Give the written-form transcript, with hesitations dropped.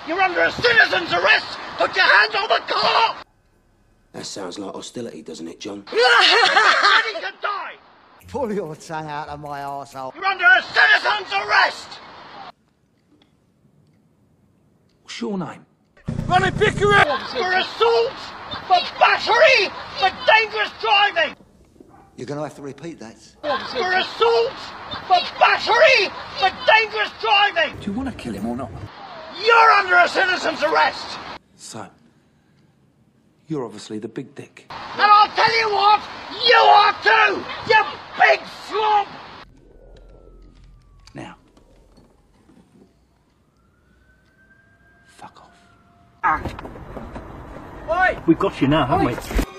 You're under a citizen's arrest! Put your hands on the car! That sounds like hostility, doesn't it, John? Ready to die! Pull your tongue out of my arsehole. You're under a citizen's arrest! What's your name? Ronnie Pickering! For assault! For battery! For dangerous driving! You're going to have to repeat that. For assault! For battery! For dangerous driving! Do you want to kill him or not? You're under a citizen's arrest! So, you're obviously the big dick. And I'll tell you what, you are too! You big slob! Now, fuck off. Oi! We've got you now, haven't we?